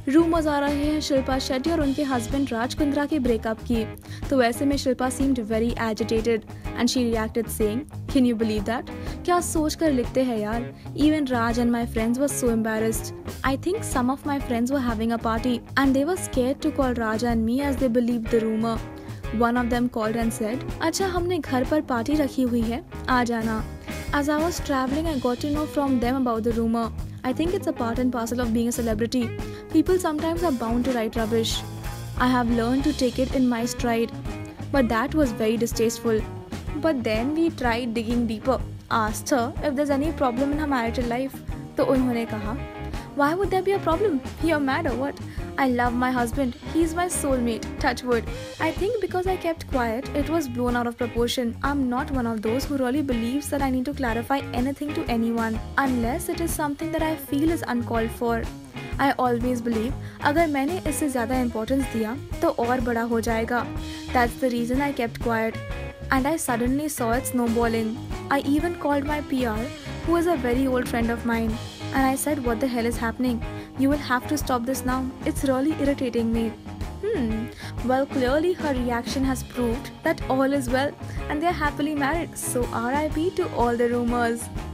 Rumours आ रहे हैं शिल्पा शेट्टी और उनके हस्बैंड राज कुंद्रा के ब्रेकअप की। तो ऐसे में Shilpa seemed very agitated and she reacted saying, can you believe that? क्या सोच कर लिखते हैं यार? Even Raj and my friends were so embarrassed. I think some of my friends were having a party and they were scared to call Raja and me as they believed the rumor. One of them called and said, अच्छा हमने घर पर party रखी हुई है, आ जाना. As I was traveling, I got to know from them about the rumor. I think it's a part and parcel of being a celebrity. People sometimes are bound to write rubbish. I have learned to take it in my stride. But that was very distasteful. But then we tried digging deeper. Asked her if there's any problem in her marital life. तो उन्होंने कहा, why would there be a problem? You're mad or what? I love my husband. He's my soulmate. Touch wood. I think because I kept quiet, it was blown out of proportion. I'm not one of those who really believes that I need to clarify anything to anyone unless it is something that I feel is uncalled for. I always believe अगर मैंने इससे ज़्यादा importance दिया तो और बड़ा हो जाएगा. That's the reason I kept quiet. And I suddenly saw it snowballing. I even called my PR, who is a very old friend of mine. And I said, what the hell is happening? You will have to stop this now. It's really irritating me. Well, clearly her reaction has proved that all is well and they are happily married. So RIP to all the rumors.